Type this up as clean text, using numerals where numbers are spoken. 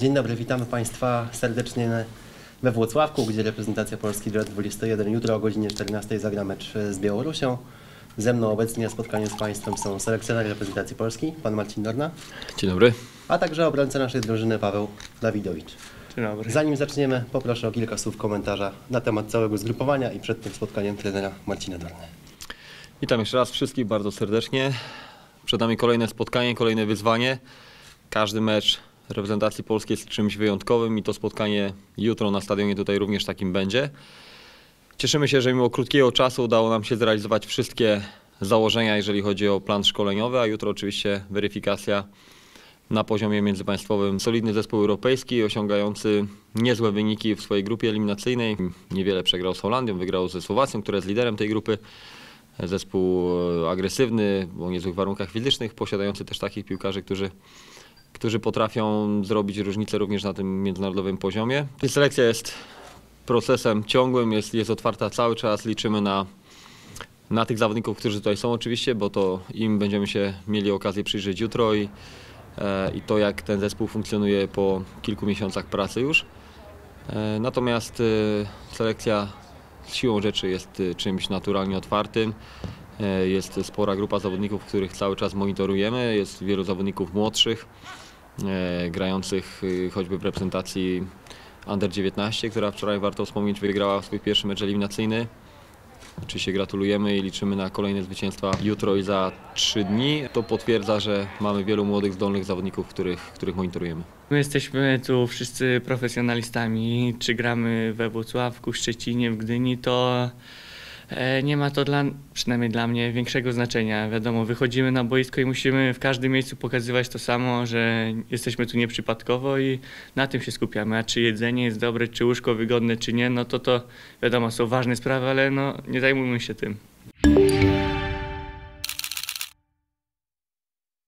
Dzień dobry, witamy Państwa serdecznie we Włocławku, gdzie reprezentacja Polski do lat 21 jutro o godzinie 14 zagra mecz z Białorusią. Ze mną obecnie na spotkaniu z Państwem są selekcjoner reprezentacji Polski, pan Marcin Dorna. Dzień dobry. A także obrońca naszej drużyny Paweł Dawidowicz. Dzień dobry. Zanim zaczniemy, poproszę o kilka słów komentarza na temat całego zgrupowania i przed tym spotkaniem trenera Marcina Dorny. Witam jeszcze raz wszystkich bardzo serdecznie. Przed nami kolejne spotkanie, kolejne wyzwanie. Każdy mecz reprezentacji polskiej jest czymś wyjątkowym i to spotkanie jutro na stadionie tutaj również takim będzie. Cieszymy się, że mimo krótkiego czasu udało nam się zrealizować wszystkie założenia, jeżeli chodzi o plan szkoleniowy, a jutro oczywiście weryfikacja na poziomie międzypaństwowym. Solidny zespół europejski, osiągający niezłe wyniki w swojej grupie eliminacyjnej. Niewiele przegrał z Holandią, wygrał ze Słowacją, która jest liderem tej grupy. Zespół agresywny, o niezłych warunkach fizycznych, posiadający też takich piłkarzy, którzy potrafią zrobić różnicę również na tym międzynarodowym poziomie. Selekcja jest procesem ciągłym, jest otwarta cały czas. Liczymy na tych zawodników, którzy tutaj są oczywiście, bo to im będziemy się mieli okazję przyjrzeć jutro i to, jak ten zespół funkcjonuje po kilku miesiącach pracy już. Natomiast selekcja siłą rzeczy jest czymś naturalnie otwartym. Jest spora grupa zawodników, których cały czas monitorujemy. Jest wielu zawodników młodszych, grających choćby w reprezentacji Under-19, która wczoraj, warto wspomnieć, wygrała swój pierwszy mecz eliminacyjny. Oczywiście gratulujemy i liczymy na kolejne zwycięstwa jutro i za 3 dni. To potwierdza, że mamy wielu młodych, zdolnych zawodników, których monitorujemy. My jesteśmy tu wszyscy profesjonalistami. Czy gramy we Włocławku, w Szczecinie, w Gdyni, to nie ma to przynajmniej dla mnie większego znaczenia. Wiadomo, wychodzimy na boisko i musimy w każdym miejscu pokazywać to samo, że jesteśmy tu nieprzypadkowo i na tym się skupiamy. A czy jedzenie jest dobre, czy łóżko wygodne, czy nie, no to wiadomo, są ważne sprawy, ale no, nie zajmujmy się tym.